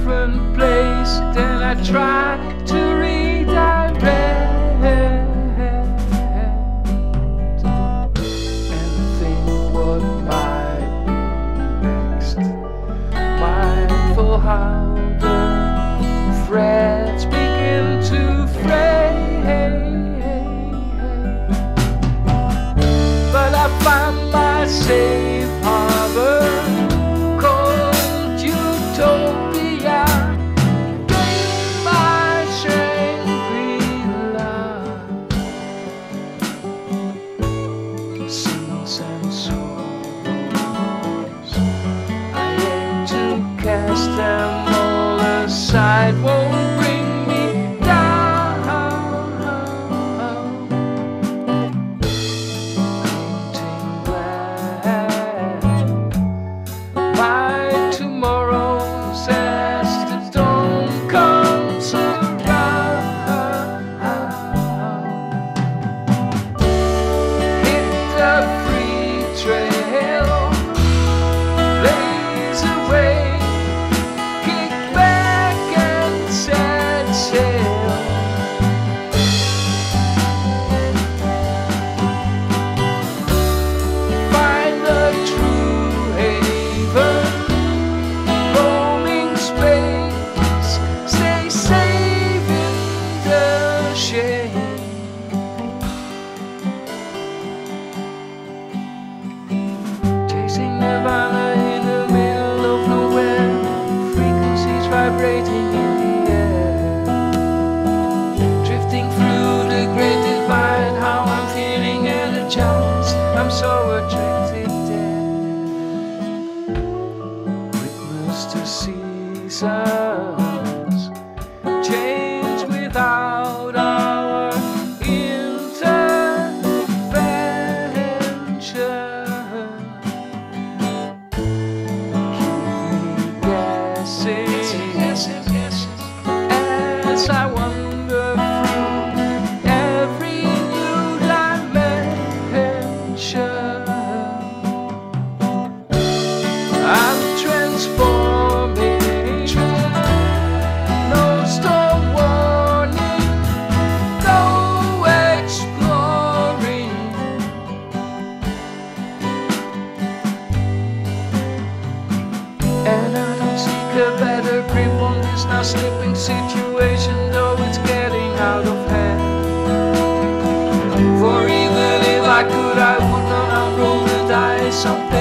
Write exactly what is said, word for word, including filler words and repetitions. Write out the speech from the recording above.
different place, then I try to redirect and think what might be next. Mindful how the threads begin to fray, but I find my safe harbor called Utopia, in my Shangri-La. Sins and sorrows, I aim to cast them all aside, won't bring me down. Painting black my tomorrows as the dawn comes around. Hit the free trail, blaze away, kick back and set sail. Find the true haven, roaming space, stay safe in the shade. Chasing nirvana in the middle of nowhere, frequencies vibrating in the air, drifting through the great divide. How I'm feeling energized, I'm so attracted there. Witness to seasons change without our intervention. Keep me guessing as I wander through every new dimension. I'm transforming, no storm warning, go exploring. And I don't seek a better grip on this now slipping situation, though it's getting out of hand. For even if I could, I would not unroll the dice. Something